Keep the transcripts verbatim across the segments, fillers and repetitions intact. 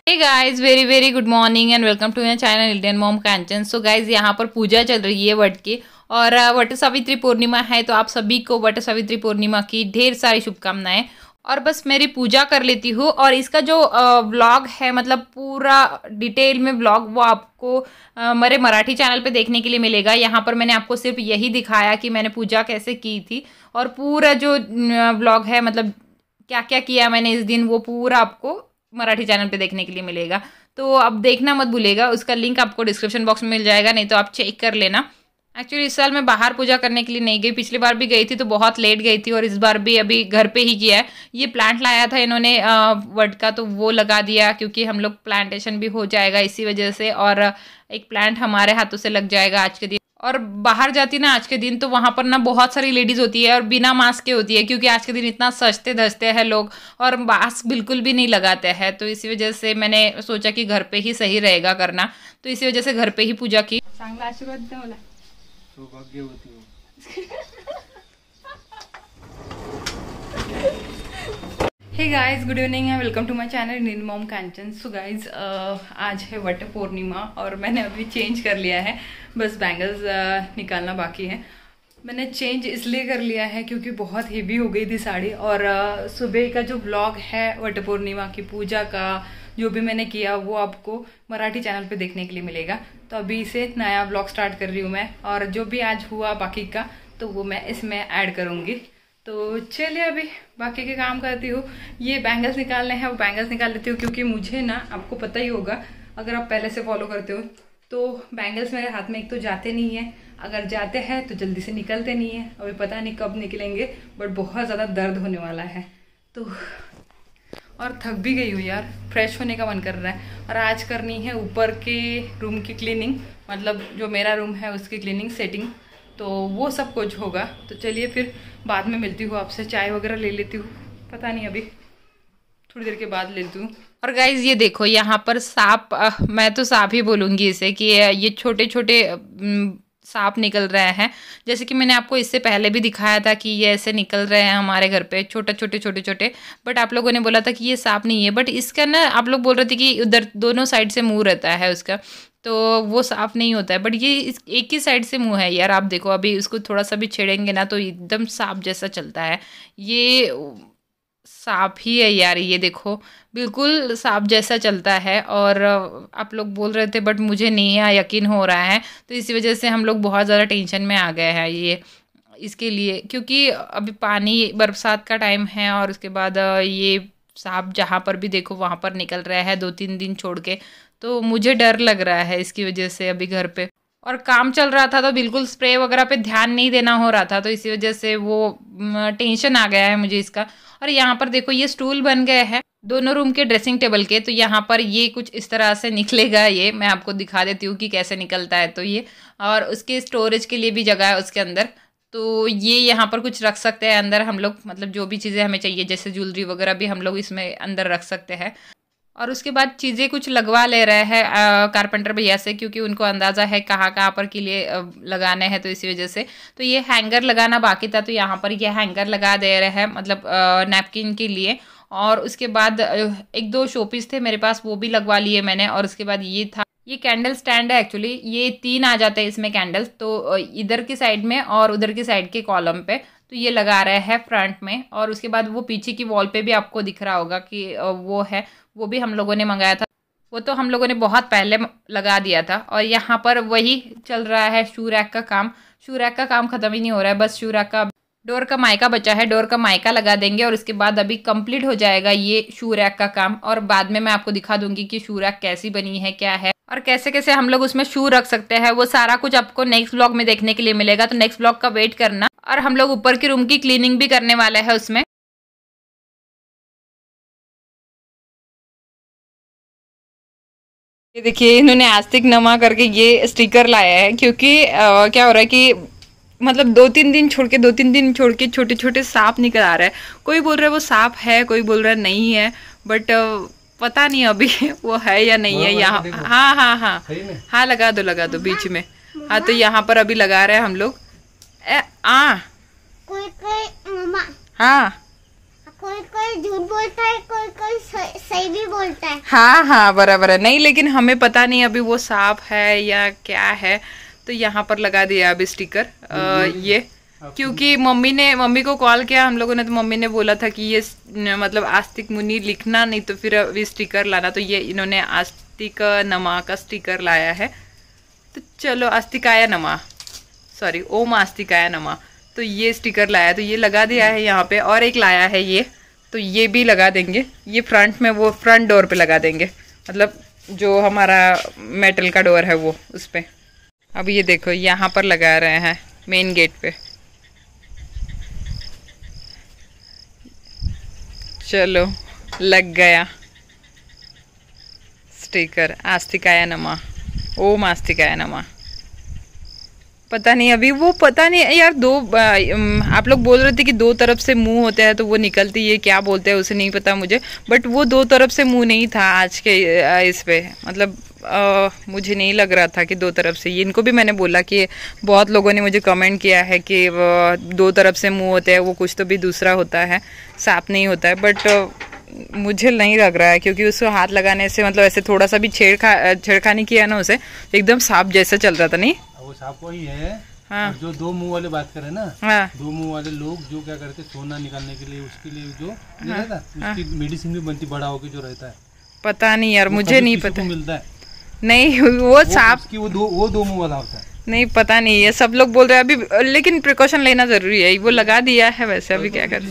Hey guys, very very good morning and welcome to my channel Indian mom Kanchan. So guys, यहाँ पर पूजा चल रही है वट की, और वट सावित्री पूर्णिमा है, तो आप सभी को वट सावित्री पूर्णिमा की ढेर सारी शुभकामनाएं। और बस मेरी पूजा कर लेती हूँ, और इसका जो व्लॉग है, मतलब पूरा डिटेल में व्लॉग, वो आपको आ, मेरे मराठी चैनल पे देखने के लिए मिलेगा। यहाँ पर मैंने आपको सिर्फ यही दिखाया कि मैंने पूजा कैसे की थी, और पूरा जो व्लॉग है, मतलब क्या क्या किया मैंने इस दिन, वो पूरा आपको मराठी चैनल पे देखने के लिए मिलेगा। तो अब देखना मत भूलेगा, उसका लिंक आपको डिस्क्रिप्शन बॉक्स में मिल जाएगा, नहीं तो आप चेक कर लेना। एक्चुअली इस साल मैं बाहर पूजा करने के लिए नहीं गई, पिछली बार भी गई थी तो बहुत लेट गई थी, और इस बार भी अभी घर पे ही किया है। ये प्लांट लाया था इन्होंने वट का, तो वो लगा दिया, क्योंकि हम लोग प्लांटेशन भी हो जाएगा इसी वजह से, और एक प्लांट हमारे हाथों से लग जाएगा आज के दिन। और बाहर जाती ना आज के दिन, तो वहाँ पर ना बहुत सारी लेडीज़ होती है और बिना मास्क के होती है, क्योंकि आज के दिन इतना सजते धजते हैं लोग और मास्क बिल्कुल भी नहीं लगाते हैं। तो इसी वजह से मैंने सोचा कि घर पे ही सही रहेगा करना, तो इसी वजह से घर पे ही पूजा की। चांगला आशीर्वाद द्या मला, सौभाग्यवती हो। Hey guys, good evening and welcome to my channel Indian mom Kanchan. So guys, आज है वट पूर्णिमा, और मैंने अभी चेंज कर लिया है, बस बैंगल्स uh, निकालना बाकी है। मैंने चेंज इसलिए कर लिया है क्योंकि बहुत हेवी हो गई थी साड़ी, और uh, सुबह का जो व्लॉग है वट पूर्णिमा की पूजा का, जो भी मैंने किया, वो आपको मराठी चैनल पे देखने के लिए मिलेगा। तो अभी से नया व्लॉग स्टार्ट कर रही हूँ मैं, और जो भी आज हुआ बाकी का, तो वो मैं इसमें ऐड करूँगी। तो चलिए अभी बाकी के काम करती हूँ। ये बैंगल्स निकालने हैं, वो बैंगल्स निकाल लेती हूँ, क्योंकि मुझे ना, आपको पता ही होगा अगर आप पहले से फॉलो करते हो, तो बैंगल्स मेरे हाथ में एक तो जाते नहीं है, अगर जाते हैं तो जल्दी से निकलते नहीं है। अभी पता नहीं कब निकलेंगे, बट बहुत ज़्यादा दर्द होने वाला है। तो और थक भी गई हूँ यार, फ्रेश होने का मन कर रहा है। और आज करनी है ऊपर के रूम की क्लीनिंग, मतलब जो मेरा रूम है उसकी क्लीनिंग सेटिंग, तो वो सब कुछ होगा। तो चलिए फिर बाद में मिलती हूँ आपसे, चाय वगैरह ले लेती हूँ, पता नहीं अभी थोड़ी देर के बाद ले लेती हूँ। और गाइज ये देखो, यहाँ पर सांप, मैं तो सांप ही बोलूँगी इसे, कि ये छोटे छोटे सांप निकल रहे हैं। जैसे कि मैंने आपको इससे पहले भी दिखाया था कि ये ऐसे निकल रहे हैं हमारे घर पे, छोटे छोटे छोटे छोटे। बट आप लोगों ने बोला था कि ये सांप नहीं है, बट इसका ना, आप लोग बोल रहे थे कि उधर दोनों साइड से मुंह रहता है उसका, तो वो साफ नहीं होता है। बट ये इस एक ही साइड से मुंह है यार। आप देखो, अभी इसको थोड़ा सा भी छेड़ेंगे ना तो एकदम सांप जैसा चलता है। ये सांप ही है यार, ये देखो बिल्कुल सांप जैसा चलता है। और आप लोग बोल रहे थे, बट मुझे नहीं है यकीन हो रहा है, तो इसी वजह से हम लोग बहुत ज़्यादा टेंशन में आ गए हैं ये इसके लिए, क्योंकि अभी पानी, बरसात का टाइम है, और उसके बाद ये सांप जहाँ पर भी देखो वहाँ पर निकल रहा है दो तीन दिन छोड़ के। तो मुझे डर लग रहा है इसकी वजह से अभी घर पे, और काम चल रहा था तो बिल्कुल स्प्रे वगैरह पे ध्यान नहीं देना हो रहा था, तो इसी वजह से वो टेंशन आ गया है मुझे इसका। और यहाँ पर देखो, ये स्टूल बन गए हैं दोनों रूम के ड्रेसिंग टेबल के, तो यहाँ पर ये कुछ इस तरह से निकलेगा। ये मैं आपको दिखा देती हूँ कि कैसे निकलता है। तो ये, और उसके स्टोरेज के लिए भी जगह है उसके अंदर, तो ये यहाँ पर कुछ रख सकते हैं अंदर हम लोग, मतलब जो भी चीज़ें हमें चाहिए, जैसे ज्वेलरी वगैरह भी हम लोग इसमें अंदर रख सकते हैं। और उसके बाद चीज़ें कुछ लगवा ले रहे हैं कारपेंटर भैया से, क्योंकि उनको अंदाज़ा है कहाँ कहाँ पर के लिए आ, लगाने हैं, तो इसी वजह से। तो ये हैंगर लगाना बाकी था, तो यहाँ पर ये हैंगर लगा दे रहे हैं, मतलब नैपकिन के लिए। और उसके बाद एक दो शोपीस थे मेरे पास, वो भी लगवा लिए मैंने। और उसके बाद ये था, ये कैंडल स्टैंड है एक्चुअली, ये तीन आ जाते हैं इसमें कैंडल्स, तो इधर की साइड में और उधर की साइड के कॉलम पे, तो ये लगा रहे हैं फ्रंट में। और उसके बाद वो पीछे की वॉल पे भी आपको दिख रहा होगा कि वो है, वो भी हम लोगों ने मंगाया था, वो तो हम लोगों ने बहुत पहले लगा दिया था। और यहाँ पर वही चल रहा है शू रैक का काम। शू रैक का काम खत्म ही नहीं हो रहा है, बस शू रैक का, डोर का मायका बचा है, डोर का मायका लगा देंगे, और उसके बाद अभी कंप्लीट हो जाएगा ये शू रैक का काम। और बाद में मैं आपको दिखा दूंगी कि शू रैक कैसी बनी है, क्या है, और कैसे कैसे हम लोग उसमें शू रख सकते हैं। वो सारा कुछ आपको नेक्स्ट व्लॉग में देखने के लिए मिलेगा, तो नेक्स्ट व्लॉग का वेट करना। और हम लोग ऊपर के रूम की क्लीनिंग भी करने वाले हैं उसमें। ये देखिए, इन्होंने आस्तिक नमा करके ये स्टिकर लाया है, क्योंकि आ, क्या हो रहा है कि मतलब दो तीन दिन छोड़ के दो तीन दिन छोड़ के छोटे छोटे सांप निकल आ रहा है। कोई बोल रहा है वो सांप है, कोई बोल रहा है नहीं है, बट पता नहीं अभी वो है या नहीं है। यहाँ हाँ हाँ हाँ हाँ लगा दो लगा दो बीच में। हाँ, तो यहाँ पर अभी लगा रहे हैं हम लोग। आ हाँ, कोई कोई झूठ बोलता है, कोई कोई सही भी बोलता है। हाँ हाँ बराबर है। नहीं लेकिन हमें पता नहीं अभी वो साफ है या क्या है, तो यहाँ पर लगा दिया अभी स्टिकर आ, ये क्योंकि मम्मी ने मम्मी को कॉल किया हम लोगों ने, तो मम्मी ने बोला था कि ये मतलब आस्तिक मुनि लिखना नहीं तो फिर अभी स्टिकर लाना, तो ये इन्होंने आस्तिक नमा का स्टिकर लाया है। तो चलो आस्तिकाया नमा, सॉरी ओम आस्तिकाया नमा, तो ये स्टिकर लाया तो ये लगा दिया है यहाँ पे। और एक लाया है ये, तो ये भी लगा देंगे, ये फ्रंट में वो फ्रंट डोर पे लगा देंगे, मतलब जो हमारा मेटल का डोर है वो उस पे। अब ये देखो यहाँ पर लगा रहे हैं मेन गेट पे। चलो लग गया स्टिकर आस्तिकाया नमा, ओम आस्तिकाया नमा। पता नहीं अभी वो पता नहीं यार, दो आप लोग बोल रहे थे कि दो तरफ से मुंह होता है तो वो निकलती है, क्या बोलते हैं उसे नहीं पता मुझे, बट वो दो तरफ से मुंह नहीं था आज के इस पे, मतलब आ, मुझे नहीं लग रहा था कि दो तरफ से। इनको भी मैंने बोला कि बहुत लोगों ने मुझे कमेंट किया है कि दो तरफ से मुंह होते हैं, वो कुछ तो भी दूसरा होता है, साफ नहीं होता है, बट मुझे नहीं लग रहा है क्योंकि उसको हाथ लगाने से मतलब ऐसे थोड़ा सा भी छेड़खा छेड़खानी किया ना उसे, एकदम साफ जैसा चल रहा था। नहीं वो साफ वही है। हाँ। जो दो मुंह वाले बात करें ना, हाँ। दो मुंह वाले लोग जो क्या करते हैं सोना निकालने के लिए, उसके लिए जो हाँ। रहता है उसकी मेडिसिन भी बनती बड़ा होकर जो रहता है, पता नहीं यार मुझे नहीं पता मिलता है नहीं वो साफ वो दो वो दो मुंह वाला होता है। नहीं पता नहीं, ये सब लोग बोल रहे हैं अभी, लेकिन प्रिकॉशन लेना जरूरी है। वो लगा दिया है वैसे, अभी क्या कर।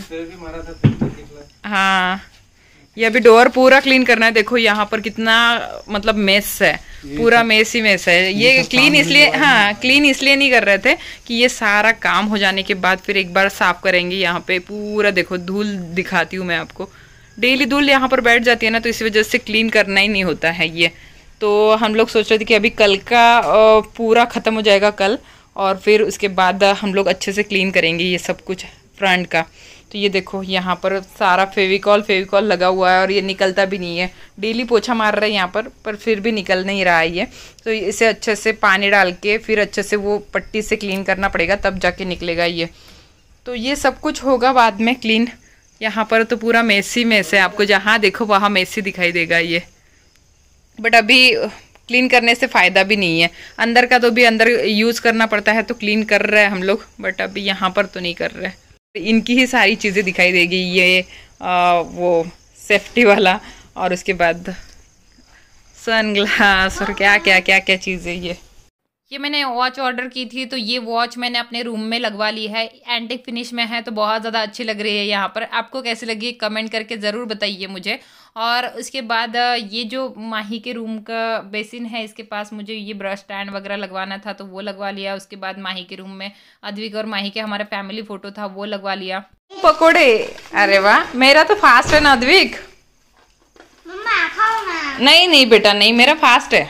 हाँ ये अभी डोर पूरा क्लीन करना है। देखो यहाँ पर कितना मतलब मेस है, पूरा मेस ही मेस है। ये क्लीन इसलिए हाँ क्लीन इसलिए नहीं कर रहे थे कि ये सारा काम हो जाने के बाद फिर एक बार साफ करेंगे। यहाँ पे पूरा देखो धूल दिखाती हूँ मैं आपको, डेली धूल यहाँ पर बैठ जाती है ना, तो इसी वजह से क्लीन करना ही नहीं होता है ये। तो हम लोग सोच रहे थे कि अभी कल का पूरा ख़त्म हो जाएगा कल, और फिर उसके बाद हम लोग अच्छे से क्लीन करेंगे ये सब कुछ फ्रंट का। तो ये देखो यहाँ पर सारा फेविकॉल फेविकॉल लगा हुआ है और ये निकलता भी नहीं है। डेली पोछा मार रहा है यहाँ पर, पर फिर भी निकल नहीं रहा है ये। तो इसे अच्छे से पानी डाल के फिर अच्छे से वो पट्टी से क्लीन करना पड़ेगा, तब जाके निकलेगा ये। तो ये सब कुछ होगा बाद में क्लीन। यहाँ पर तो पूरा मेसी मेस है, आपको जहाँ देखो वहाँ मेसी दिखाई देगा ये, बट अभी क्लीन करने से फ़ायदा भी नहीं है। अंदर का तो भी अंदर यूज़ करना पड़ता है, तो क्लीन कर रहे हैं हम लोग, बट अभी यहाँ पर तो नहीं कर रहे। इनकी ही सारी चीज़ें दिखाई देगी, ये आ, वो सेफ्टी वाला, और उसके बाद सनग्लास और क्या क्या क्या क्या चीज़ें। ये ये मैंने वॉच ऑर्डर की थी, तो ये वॉच मैंने अपने रूम में लगवा ली है। एंटिक फिनिश में है, तो बहुत ज़्यादा अच्छी लग रही है यहाँ पर। आपको कैसी लगी कमेंट करके ज़रूर बताइए मुझे। और उसके बाद ये जो माही के रूम का बेसिन है, इसके पास मुझे ये ब्रश स्टैंड वगैरह लगवाना था, तो वो लगवा लिया। उसके बाद माही के रूम में अद्विक और माही के हमारा फैमिली फ़ोटो था, वो लगवा लिया। पकोड़े, अरे वाह, मेरा तो फास्ट है ना अद्विक। नहीं नहीं बेटा नहीं, मेरा फास्ट है।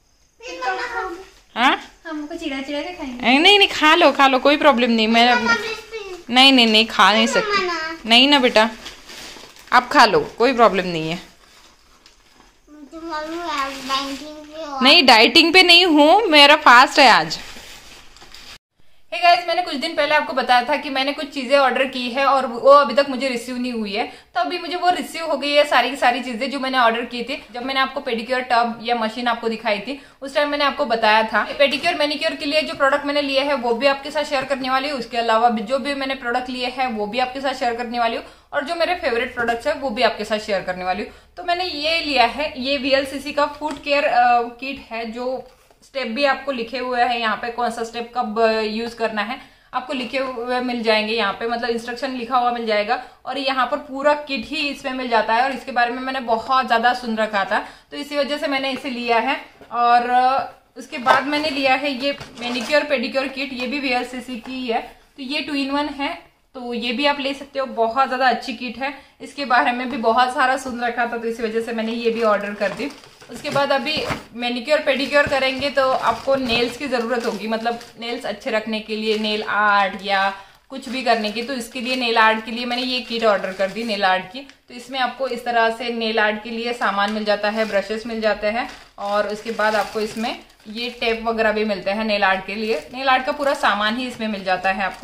हाँ हमको चिड़ा चिड़ा के खाएंगे। नहीं नहीं नहीं, खा लो खा लो, कोई प्रॉब्लम नहीं। मैं नहीं नहीं नहीं खा नहीं सकती, नहीं ना बेटा, आप खा लो, कोई प्रॉब्लम नहीं है। नहीं डाइटिंग पे नहीं हूँ, मेरा फास्ट है आज। हे गाइस, मैंने कुछ दिन पहले आपको बताया था कि मैंने कुछ चीजें ऑर्डर की है और वो अभी तक मुझे रिसीव नहीं हुई है। तो अभी मुझे वो रिसीव हो गई है, सारी की सारी चीजें जो मैंने ऑर्डर की थी। जब मैंने आपको पेडिक्योर टब या मशीन आपको दिखाई थी, उस टाइम मैंने आपको बताया था। पेडिक्योर मैनिक्योर के लिए जो प्रोडक्ट मैंने लिए है वो भी आपके साथ शेयर करने वाली हूँ। उसके अलावा जो भी मैंने प्रोडक्ट लिए है वो भी आपके साथ शेयर करने वाली हूँ, और जो मेरे फेवरेट प्रोडक्ट्स है वो भी आपके साथ शेयर करने वाली हूँ। तो मैंने ये लिया है, ये वीएलसीसी का फूड केयर किट है, जो स्टेप भी आपको लिखे हुए हैं यहाँ पे, कौन सा स्टेप कब यूज करना है आपको लिखे हुए मिल जाएंगे यहाँ पे, मतलब इंस्ट्रक्शन लिखा हुआ मिल जाएगा। और यहाँ पर पूरा किट ही इसमें मिल जाता है, और इसके बारे में मैंने बहुत ज्यादा सुन रखा था, तो इसी वजह से मैंने इसे लिया है। और उसके बाद मैंने लिया है ये मैनिक्योर पेडिक्योर किट, ये भी वीएलसीसी की है, तो ये टू इन वन है, तो ये भी आप ले सकते हो। बहुत ज्यादा अच्छी किट है, इसके बारे में भी बहुत सारा सुन रखा था, तो इसी वजह से मैंने ये भी ऑर्डर कर दी। उसके बाद अभी मैनिक्योर पेडिक्योर करेंगे तो आपको नेल्स की ज़रूरत होगी, मतलब नेल्स अच्छे रखने के लिए, नेल आर्ट या कुछ भी करने की, तो इसके लिए नेल आर्ट के लिए मैंने ये किट ऑर्डर कर दी नेल आर्ट की। तो इसमें आपको इस तरह से नेल आर्ट के लिए सामान मिल जाता है, ब्रशेस मिल जाते हैं, और उसके बाद आपको इसमें ये टेप वगैरह भी मिलते हैं नेल आर्ट के लिए। नेल आर्ट का पूरा सामान ही इसमें मिल जाता है आपको।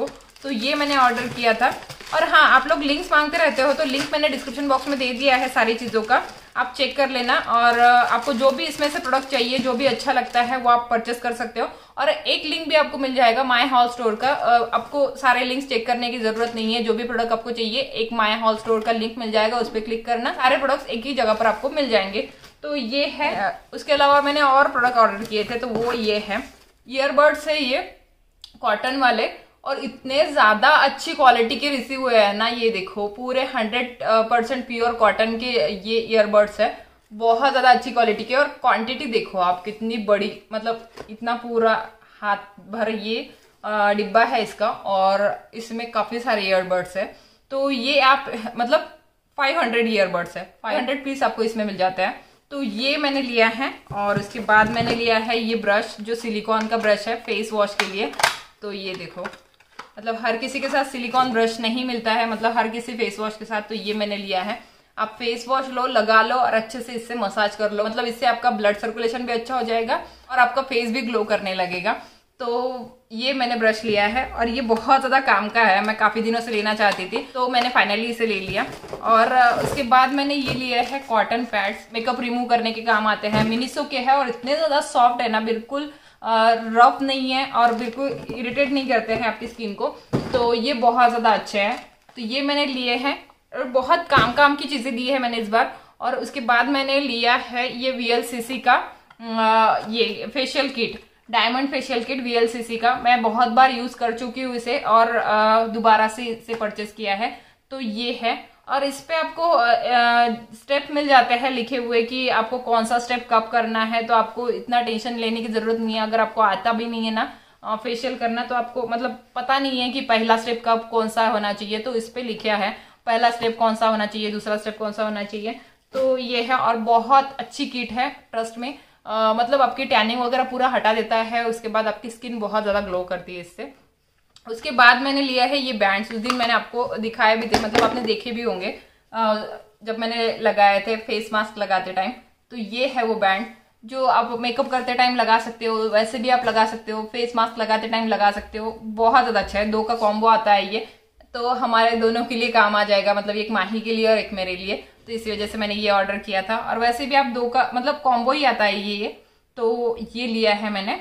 तो ये मैंने ऑर्डर किया था। और हाँ, आप लोग लिंक्स मांगते रहते हो तो लिंक मैंने डिस्क्रिप्शन बॉक्स में दे दिया है सारी चीज़ों का, आप चेक कर लेना। और आपको जो भी इसमें से प्रोडक्ट चाहिए, जो भी अच्छा लगता है वो आप परचेस कर सकते हो। और एक लिंक भी आपको मिल जाएगा माय हॉल स्टोर का, आपको सारे लिंक्स चेक करने की जरूरत नहीं है। जो भी प्रोडक्ट आपको चाहिए एक माय हॉल स्टोर का लिंक मिल जाएगा, उस पर क्लिक करना, सारे प्रोडक्ट्स एक ही जगह पर आपको मिल जाएंगे। तो ये है। उसके अलावा मैंने और प्रोडक्ट ऑर्डर किए थे, तो वो ये है ईयरबड्स है, ये कॉटन वाले, और इतने ज्यादा अच्छी क्वालिटी के रिसीव हुए हैं ना। ये देखो पूरे हंड्रेड परसेंट प्योर कॉटन के ये ईयरबड्स है, बहुत ज्यादा अच्छी क्वालिटी के। और क्वांटिटी देखो आप कितनी बड़ी, मतलब इतना पूरा हाथ भर ये डिब्बा है इसका, और इसमें काफी सारे ईयरबड्स है। तो ये आप मतलब फाइव हंड्रेड ईयरबड्स है, फाइव हंड्रेड पीस आपको इसमें मिल जाता है। तो ये मैंने लिया है। और उसके बाद मैंने लिया है ये ब्रश, जो सिलिकॉन का ब्रश है फेस वॉश के लिए। तो ये देखो, मतलब हर किसी के साथ सिलिकॉन ब्रश नहीं मिलता है, मतलब हर किसी फेस वॉश के साथ। तो ये मैंने लिया है। आप फेस वॉश लो, लगा लो और अच्छे से इससे मसाज कर लो, मतलब इससे आपका ब्लड सर्कुलेशन भी अच्छा हो जाएगा और आपका फेस भी ग्लो करने लगेगा। तो ये मैंने ब्रश लिया है और ये बहुत ज्यादा काम का है, मैं काफी दिनों से लेना चाहती थी, तो मैंने फाइनली इसे ले लिया। और उसके बाद मैंने ये लिया है कॉटन पैड्स, मेकअप रिमूव करने के काम आते हैं, मिनीसो के है और इतने ज्यादा सॉफ्ट है ना, बिल्कुल रफ नहीं है और बिल्कुल इरिटेट नहीं करते हैं आपकी स्किन को। तो ये बहुत ज्यादा अच्छे हैं। तो ये मैंने लिए हैं और बहुत काम काम की चीजें दी है मैंने इस बार। और उसके बाद मैंने लिया है ये वीएलसीसी का आ, ये facial kit, diamond facial kit VLCC का। मैं बहुत बार यूज कर चुकी हूँ इसे और दोबारा से इसे परचेस किया है। तो ये है, और इस पे आपको स्टेप मिल जाते हैं लिखे हुए कि आपको कौन सा स्टेप कब करना है। तो आपको इतना टेंशन लेने की जरूरत नहीं है। अगर आपको आता भी नहीं है ना फेशियल करना, तो आपको मतलब पता नहीं है कि पहला स्टेप कब कौन सा होना चाहिए, तो इस पे लिखा है पहला स्टेप कौन सा होना चाहिए, दूसरा स्टेप कौन सा होना चाहिए। तो ये है, और बहुत अच्छी किट है ट्रस्ट में। आ, मतलब आपकी टैनिंग वगैरह पूरा हटा देता है। उसके बाद आपकी स्किन बहुत ज्यादा ग्लो करती है इससे। उसके बाद मैंने लिया है ये बैंड्स, उस दिन मैंने आपको दिखाए भी थे, मतलब आपने देखे भी होंगे जब मैंने लगाए थे फेस मास्क लगाते टाइम। तो ये है वो बैंड जो आप मेकअप करते टाइम लगा सकते हो, वैसे भी आप लगा सकते हो, फेस मास्क लगाते टाइम लगा सकते हो। बहुत ज्यादा अच्छा है, दो का कॉम्बो आता है ये, तो हमारे दोनों के लिए काम आ जाएगा, मतलब एक माही के लिए और एक मेरे लिए। तो इसी वजह से मैंने ये ऑर्डर किया था। और वैसे भी आप दो का मतलब कॉम्बो ही आता है ये ये तो ये लिया है मैंने।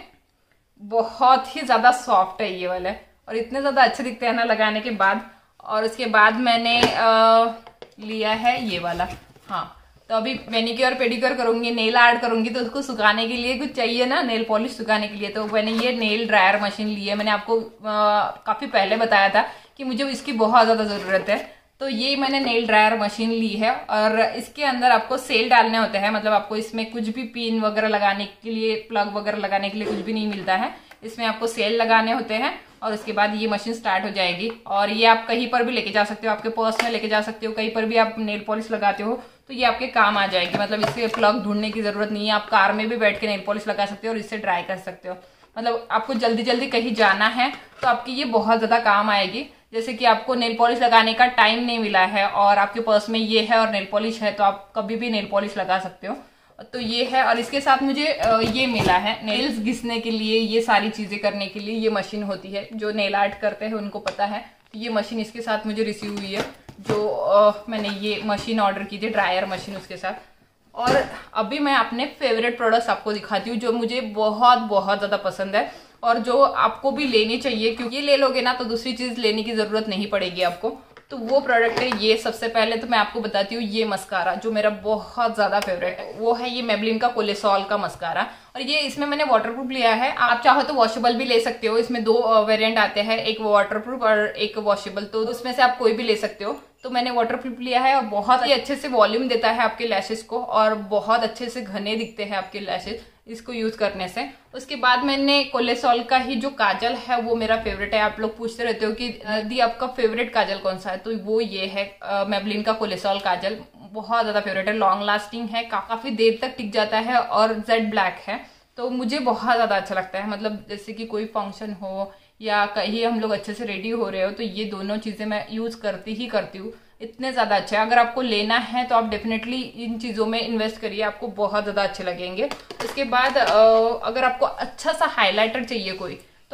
बहुत ही ज्यादा सॉफ्ट है ये वाला, और इतने ज्यादा अच्छे दिखते हैं ना लगाने के बाद। और उसके बाद मैंने आ, लिया है ये वाला। हाँ, तो अभी मैनिक्योर पेडिक्योर करूंगी, नेल आर्ट करूंगी, तो उसको सुखाने के लिए कुछ चाहिए ना, नेल पॉलिश सुखाने के लिए। तो मैंने ये नेल ड्रायर मशीन ली है। मैंने आपको आ, काफी पहले बताया था कि मुझे इसकी बहुत ज्यादा जरूरत है। तो ये मैंने नेल ड्रायर मशीन ली है, और इसके अंदर आपको सेल डालने होते हैं, मतलब आपको इसमें कुछ भी पिन वगैरह लगाने के लिए, प्लग वगैरह लगाने के लिए कुछ भी नहीं मिलता है। इसमें आपको सेल लगाने होते हैं और उसके बाद ये मशीन स्टार्ट हो जाएगी। और ये आप कहीं पर भी लेके जा सकते हो, आपके पर्स में लेके जा सकते हो, कहीं पर भी आप नेल पॉलिश लगाते हो तो ये आपके काम आ जाएगी। मतलब इससे प्लग ढूंढने की जरूरत नहीं है, आप कार में भी बैठ के नेल पॉलिश लगा सकते हो और इससे ट्राई कर सकते हो। मतलब आपको जल्दी जल्दी कहीं जाना है तो आपकी ये बहुत ज्यादा काम आएगी। जैसे कि आपको नेल पॉलिश लगाने का टाइम नहीं मिला है और आपके पर्स में ये है और नेल पॉलिश है, तो आप कभी भी नेल पॉलिश लगा सकते हो। तो ये है, और इसके साथ मुझे ये मिला है नेल्स घिसने के लिए, ये सारी चीजें करने के लिए ये मशीन होती है। जो नेल आर्ट करते हैं उनको पता है। ये मशीन इसके साथ मुझे रिसीव हुई है, जो आ, मैंने ये मशीन ऑर्डर की थी, ड्रायर मशीन उसके साथ। और अभी मैं अपने फेवरेट प्रोडक्ट्स आपको दिखाती हूँ जो मुझे बहुत बहुत ज्यादा पसंद है और जो आपको भी लेनी चाहिए, क्योंकि ये ले लोगे ना तो दूसरी चीज लेने की जरूरत नहीं पड़ेगी आपको। तो वो प्रोडक्ट है ये। सबसे पहले तो मैं आपको बताती हूँ ये मस्कारा, जो मेरा बहुत ज्यादा फेवरेट है, वो है ये मेबलिन का कोलेसोल का मस्कारा। और ये इसमें मैंने वाटरप्रूफ लिया है, आप चाहो तो वॉशेबल भी ले सकते हो। इसमें दो वेरिएंट आते हैं, एक वाटरप्रूफ और एक वॉशेबल, तो उसमें से आप कोई भी ले सकते हो। तो मैंने वाटरप्रूफ लिया है और बहुत ही अच्छे से वॉल्यूम देता है आपके लैशेस को और बहुत अच्छे से घने दिखते हैं आपके लैशेस इसको यूज करने से। उसके बाद मैंने कोलेसोल का ही जो काजल है वो मेरा फेवरेट है। आप लोग पूछते रहते हो कि दी आपका फेवरेट काजल कौन सा है, तो वो ये है मेबलिन का कोलेसोल काजल। बहुत ज्यादा फेवरेट है, लॉन्ग लास्टिंग है, काफी देर तक टिक जाता है और जेड ब्लैक है, तो मुझे बहुत ज्यादा अच्छा लगता है। मतलब जैसे कि कोई फंक्शन हो या कहीं हम लोग अच्छे से रेडी हो रहे हो तो ये दोनों चीजें मैं यूज करती ही करती हूँ। इतने ज्यादा अच्छे हैं, अगर आपको लेना है तो आप डेफिनेटली इन चीजों में इन्वेस्ट करिए, आपको बहुत ज्यादा अच्छे लगेंगे। उसके बाद अगर आपको अच्छा सा हाइलाइटर चाहिए कोई, तो आप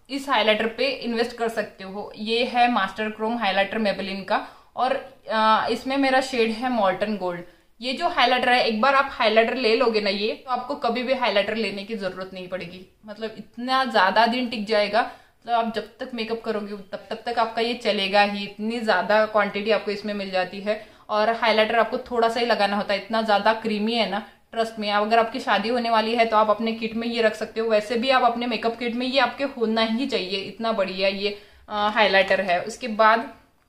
इस हाइलाइटर पे इन्वेस्ट कर सकते हो। ये है मास्टर क्रोम हाइलाइटर मेबेलिन का, और आ, इसमें मेरा शेड है मॉल्टन गोल्ड। ये जो हाइलाइटर है, एक बार आप हाइलाइटर ले लोगे ना ये, तो आपको कभी भी हाइलाइटर लेने की जरूरत नहीं पड़ेगी। मतलब इतना ज्यादा दिन टिक जाएगा, मतलब आप जब तक मेकअप करोगे तब तब तक आपका ये चलेगा ही। इतनी ज्यादा क्वांटिटी आपको इसमें मिल जाती है, और हाइलाइटर आपको थोड़ा सा ही लगाना होता है, इतना ज्यादा क्रीमी है ना, ट्रस्ट में। अगर आपकी शादी होने वाली है तो आप अपने किट में ये रख सकते हो। वैसे भी आप अपने मेकअप किट में ये आपके होना ही चाहिए, इतना बढ़िया ये हाइलाइटर है। उसके बाद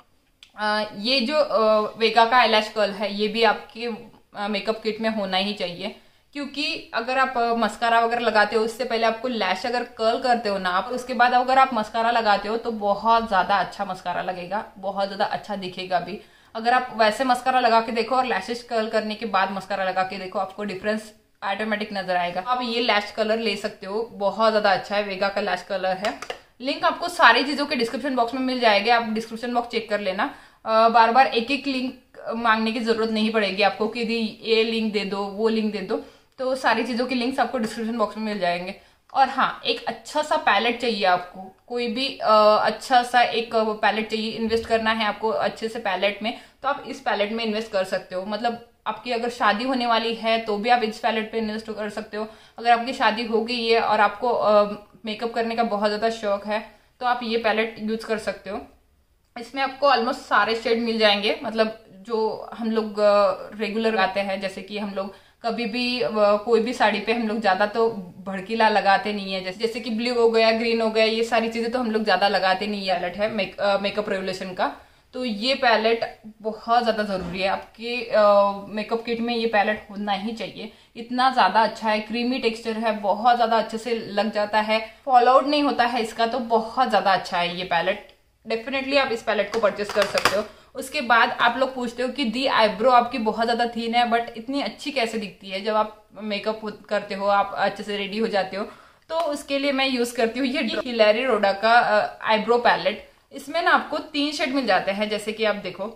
आ, ये जो आ, वेगा का आईलैश कर्ल है, ये भी आपके मेकअप किट में होना ही चाहिए, क्योंकि अगर आप मस्कारा वगैरह लगाते हो उससे पहले आपको लैश अगर कर्ल करते हो ना आप, उसके बाद अगर आप मस्कारा लगाते हो तो बहुत ज्यादा अच्छा मस्कारा लगेगा, बहुत ज्यादा अच्छा दिखेगा भी। अगर आप वैसे मस्कारा लगा के देखो और लैशेस कर्ल करने के बाद मस्कारा लगा के देखो, आपको डिफरेंस ऑटोमेटिक नजर आएगा। आप ये लैश कलर ले सकते हो, बहुत ज्यादा अच्छा है, वेगा का लैश कलर है। लिंक आपको सारी चीजों के डिस्क्रिप्शन बॉक्स में मिल जाएंगे, आप डिस्क्रिप्शन बॉक्स चेक कर लेना। आ, बार बार एक एक लिंक मांगने की जरूरत नहीं पड़ेगी आपको कि ये लिंक दे दो वो लिंक दे दो, तो सारी चीजों के लिंक्स आपको डिस्क्रिप्शन बॉक्स में मिल जाएंगे। और हाँ, एक अच्छा सा पैलेट चाहिए आपको, कोई भी आ, अच्छा सा एक पैलेट चाहिए। इन्वेस्ट करना है आपको अच्छे से पैलेट में, तो आप इस पैलेट में इन्वेस्ट कर सकते हो। मतलब आपकी अगर शादी होने वाली है तो भी आप इस पैलेट पे इन्वेस्ट कर सकते हो। अगर आपकी शादी हो गई है और आपको मेकअप करने का बहुत ज्यादा शौक है तो आप ये पैलेट यूज कर सकते हो। इसमें आपको ऑलमोस्ट सारे शेड मिल जाएंगे, मतलब जो हम लोग रेगुलर लगाते हैं। जैसे कि हम लोग कभी भी कोई भी साड़ी पे हम लोग ज्यादा तो भड़कीला लगाते नहीं है, जैसे जैसे कि ब्लू हो गया, ग्रीन हो गया, ये सारी चीजें तो हम लोग ज्यादा लगाते नहीं है। पैलेट है मेक, मेकअप रेवोल्यूशन का, तो ये पैलेट बहुत ज्यादा जरूरी है आपके मेकअप किट में। ये पैलेट होना ही चाहिए, इतना ज्यादा अच्छा है, क्रीमी टेक्सचर है, बहुत ज्यादा अच्छे से लग जाता है, फॉल आउट नहीं होता है इसका, तो बहुत ज्यादा अच्छा है ये पैलेट। डेफिनेटली आप इस पैलेट को परचेस कर सकते हो। उसके बाद आप लोग पूछते हो कि दी आईब्रो आपकी बहुत ज्यादा थीन है बट इतनी अच्छी कैसे दिखती है जब आप मेकअप करते हो, आप अच्छे से रेडी हो जाते हो। तो उसके लिए मैं यूज करती हूँ ये हिलेरी रोडा का आईब्रो पैलेट। इसमें ना आपको तीन शेड मिल जाते हैं, जैसे कि आप देखो,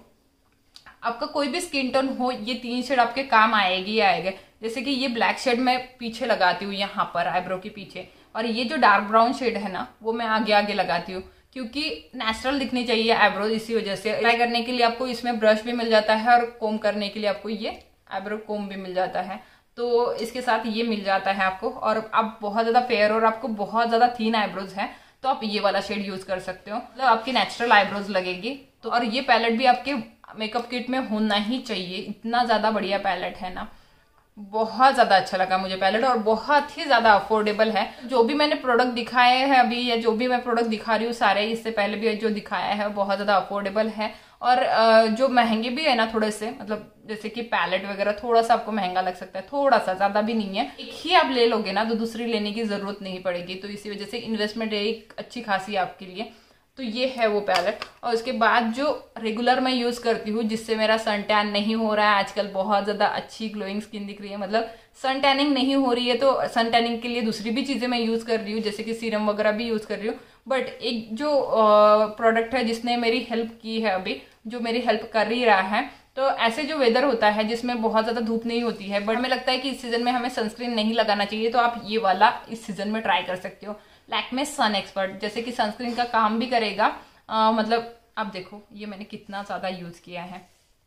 आपका कोई भी स्किन टोन हो, ये तीन शेड आपके काम आएगी ही आएगा। जैसे कि ये ब्लैक शेड मैं पीछे लगाती हूँ यहाँ पर आईब्रो के पीछे, और ये जो डार्क ब्राउन शेड है ना वो मैं आगे आगे लगाती हूँ, क्योंकि नेचुरल दिखनी चाहिए आईब्रो। इसी वजह से अप्लाई करने के लिए आपको इसमें ब्रश भी मिल जाता है और कोम करने के लिए आपको ये आईब्रो कोम भी मिल जाता है, तो इसके साथ ये मिल जाता है आपको। और आप बहुत ज्यादा फेयर और आपको बहुत ज्यादा थीन आईब्रोज है तो आप ये वाला शेड यूज कर सकते हो, मतलब आपकी नेचुरल आईब्रोज लगेगी। तो और ये पैलेट भी आपके मेकअप किट में होना ही चाहिए, इतना ज्यादा बढ़िया पैलेट है ना, बहुत ज्यादा अच्छा लगा मुझे पैलेट, और बहुत ही ज्यादा अफोर्डेबल है। जो भी मैंने प्रोडक्ट दिखाए हैं अभी, या जो भी मैं प्रोडक्ट दिखा रही हूँ सारे, इससे पहले भी जो दिखाया है बहुत ज्यादा अफोर्डेबल है। और जो महंगे भी है ना थोड़े से, मतलब जैसे कि पैलेट वगैरह थोड़ा सा आपको महंगा लग सकता है, थोड़ा सा, ज्यादा भी नहीं है। एक ही आप ले लोगे ना तो दूसरी लेने की जरूरत नहीं पड़ेगी, तो इसी वजह से इन्वेस्टमेंट एक अच्छी खासी है आपके लिए। तो ये है वो पैलेट। और उसके बाद जो रेगुलर मैं यूज करती हूँ, जिससे मेरा सन टैन नहीं हो रहा है, आजकल बहुत ज्यादा अच्छी ग्लोइंग स्किन दिख रही है, मतलब सन टैनिंग नहीं हो रही है, तो सन टैनिंग के लिए दूसरी भी चीजें मैं यूज कर रही हूँ, जैसे कि सीरम वगैरह भी यूज कर रही हूँ। बट एक जो प्रोडक्ट है जिसने मेरी हेल्प की है अभी, जो मेरी हेल्प कर ही रहा है, तो ऐसे जो वेदर होता है जिसमें बहुत ज्यादा धूप नहीं होती है, बट हमें लगता है कि इस सीजन में हमें सनस्क्रीन नहीं लगाना चाहिए, तो आप ये वाला इस सीजन में ट्राई कर सकते हो, लैक्मे सन एक्सपर्ट। जैसे कि सनस्क्रीन का काम भी करेगा, आ, मतलब आप देखो ये मैंने कितना ज्यादा यूज किया है,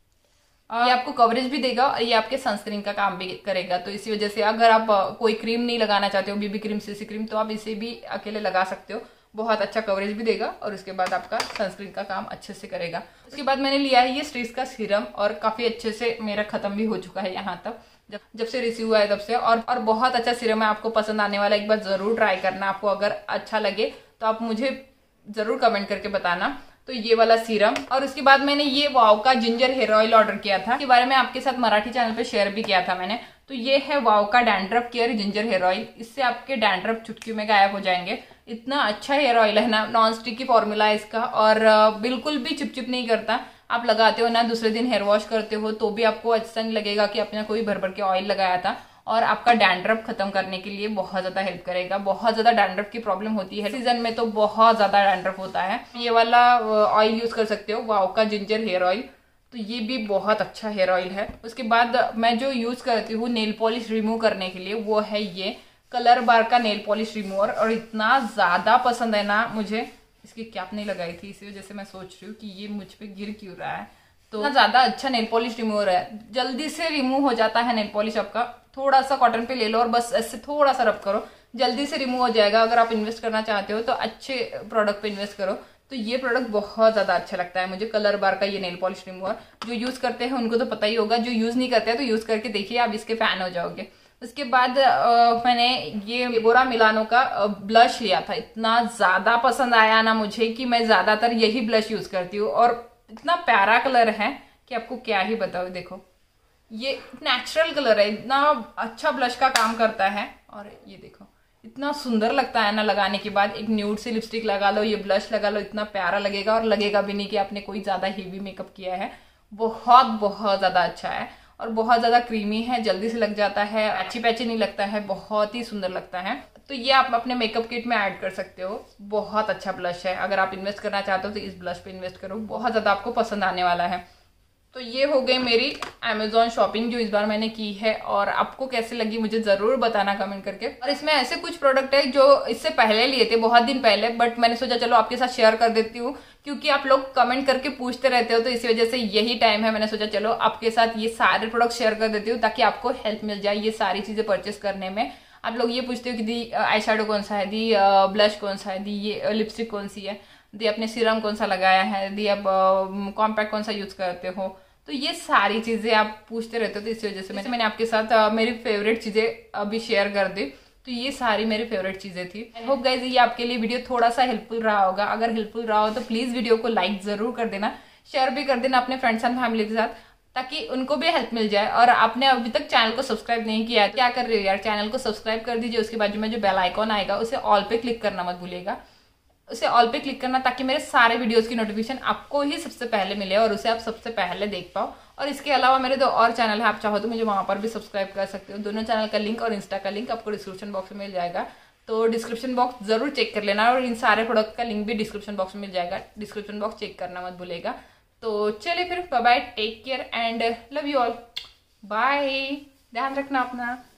आ, ये आपको कवरेज भी देगा और ये आपके सनस्क्रीन का काम भी करेगा। तो इसी वजह से अगर आप कोई क्रीम नहीं लगाना चाहते हो, बीबी क्रीम, सीसी क्रीम, तो आप इसे भी अकेले लगा सकते हो, बहुत अच्छा कवरेज भी देगा और उसके बाद आपका सनस्क्रीन का काम अच्छे से करेगा। उसके बाद मैंने लिया है ये स्ट्रीस का सीरम, और काफी अच्छे से मेरा खत्म भी हो चुका है यहाँ तक, जब जब से रिसीव हुआ है तब से, और और बहुत अच्छा सीरम है, आपको पसंद आने वाला, एक बार जरूर ट्राई करना। आपको अगर अच्छा लगे तो आप मुझे जरूर कमेंट करके बताना। तो ये वाला सीरम, और उसके बाद मैंने ये वाव का जिंजर हेयर ऑयल ऑर्डर किया था, इसके बारे में आपके साथ मराठी चैनल पे शेयर भी किया था मैंने। तो ये है वाव का dandruff care ginger hair oil, इससे आपके डैंड्रफ चुटकी में गायब हो जाएंगे। इतना अच्छा हेयर ऑयल है ना, नॉन स्टिक की फॉर्मूला है इसका, और बिल्कुल भी चिपचिप नहीं करता। आप लगाते हो ना, दूसरे दिन हेयर वॉश करते हो तो भी आपको अच्छा नहीं लगेगा कि आपने कोई भर भर के ऑयल लगाया था, और आपका डैंड्रफ खत्म करने के लिए बहुत ज्यादा हेल्प करेगा। बहुत ज्यादा डैंड्रफ की प्रॉब्लम होती है सीजन में, तो बहुत ज्यादा डैंड्रफ होता है, ये वाला ऑयल यूज कर सकते हो, वाव का जिंजर हेयर ऑयल। तो ये भी बहुत अच्छा हेयर ऑयल है। उसके बाद मैं जो यूज करती हूँ नेल पॉलिश रिमूव करने के लिए, वो है ये कलर बार का नेल पॉलिश रिमूवर, और इतना ज़्यादा पसंद है ना मुझे। इसकी कैप नहीं लगाई थी, इसी वजह से मैं सोच रही हूँ कि ये मुझ पे गिर क्यों रहा है। तो इतना ज़्यादा अच्छा नेल पॉलिश रिमूवर है, जल्दी से रिमूव हो जाता है नेल पॉलिश आपका। थोड़ा सा कॉटन पे ले लो और बस ऐसे थोड़ा सा रब करो, जल्दी से रिमूव हो जाएगा। अगर आप इन्वेस्ट करना चाहते हो तो अच्छे प्रोडक्ट पे इन्वेस्ट करो। तो ये प्रोडक्ट बहुत ज़्यादा अच्छा लगता है मुझे, कलर बार का ये नेल पॉलिश रिमूवर। जो यूज़ करते हैं उनको तो पता ही होगा, जो यूज़ नहीं करते हैं तो यूज़ करके देखिए, आप इसके फैन हो जाओगे। उसके बाद आ, मैंने ये बोरा मिलानो का ब्लश लिया था। इतना ज़्यादा पसंद आया ना मुझे कि मैं ज़्यादातर यही ब्लश यूज़ करती हूँ, और इतना प्यारा कलर है कि आपको क्या ही बताओ। देखो ये नेचुरल कलर है, इतना अच्छा ब्लश का काम करता है। और ये देखो इतना सुंदर लगता है ना लगाने के बाद। एक न्यूड से लिपस्टिक लगा लो, ये ब्लश लगा लो, इतना प्यारा लगेगा, और लगेगा भी नहीं कि आपने कोई ज़्यादा हेवी मेकअप किया है। बहुत बहुत ज़्यादा अच्छा है, और बहुत ज़्यादा क्रीमी है, जल्दी से लग जाता है, अच्छी पैची नहीं लगता है, बहुत ही सुंदर लगता है। तो ये आप अपने मेकअप किट में ऐड कर सकते हो। बहुत अच्छा ब्लश है, अगर आप इन्वेस्ट करना चाहते हो तो इस ब्लश पे इन्वेस्ट करो, बहुत ज़्यादा आपको पसंद आने वाला है। तो ये हो गई मेरी अमेजोन शॉपिंग जो इस बार मैंने की है, और आपको कैसे लगी मुझे ज़रूर बताना कमेंट करके। और इसमें ऐसे कुछ प्रोडक्ट है जो इससे पहले लिए थे, बहुत दिन पहले, बट मैंने सोचा चलो आपके साथ शेयर कर देती हूँ, क्योंकि आप लोग कमेंट करके पूछते रहते हो, तो इसी वजह से यही टाइम है। मैंने सोचा चलो आपके साथ ये सारे प्रोडक्ट शेयर कर देती हूँ, ताकि आपको हेल्प मिल जाए ये सारी चीज़ें परचेस करने में। आप लोग ये पूछते हो कि दी आई शेडो कौन सा है, दी ब्लश कौन सा है, दी ये लिपस्टिक कौन सी है, दी अपने सीरम कौन सा लगाया है, दी आप कॉम्पैक्ट कौन सा यूज़ करते हो। तो ये सारी चीज़ें आप पूछते रहते हो, तो इसी वजह से मैंने मैंने आपके साथ uh, मेरी फेवरेट चीज़ें अभी शेयर कर दी। तो ये सारी मेरी फेवरेट चीज़ें थी। आई होप गाइज ये आपके लिए वीडियो थोड़ा सा हेल्पफुल रहा होगा। अगर हेल्पफुल रहा हो तो प्लीज़ वीडियो को लाइक ज़रूर कर देना, शेयर भी कर देना अपने फ्रेंड्स एंड फैमिली के साथ, ताकि उनको भी हेल्प मिल जाए। और आपने अभी तक चैनल को सब्सक्राइब नहीं किया है तो क्या कर रहे हो यार, चैनल को सब्सक्राइब कर दीजिए। उसके बाजू में जो बेल आइकॉन आएगा उसे ऑल पे क्लिक करना मत भूलिएगा, उसे ऑल पे क्लिक करना, ताकि मेरे सारे वीडियोस की नोटिफिकेशन आपको ही सबसे पहले मिले और उसे आप सबसे पहले देख पाओ। और इसके अलावा मेरे दो और चैनल है, आप चाहो तो मुझे वहां पर भी सब्सक्राइब कर सकते हो। दोनों चैनल का लिंक और इंस्टा का लिंक आपको डिस्क्रिप्शन बॉक्स में मिल जाएगा, तो डिस्क्रिप्शन बॉक्स जरूर चेक कर लेना। और इन सारे प्रोडक्ट का लिंक भी डिस्क्रिप्शन बॉक्स में मिल जाएगा, डिस्क्रिप्शन बॉक्स चेक करना मत भूलेगा। तो चलिए फिर, bye bye, take care and love you all, bye, ध्यान रखना अपना।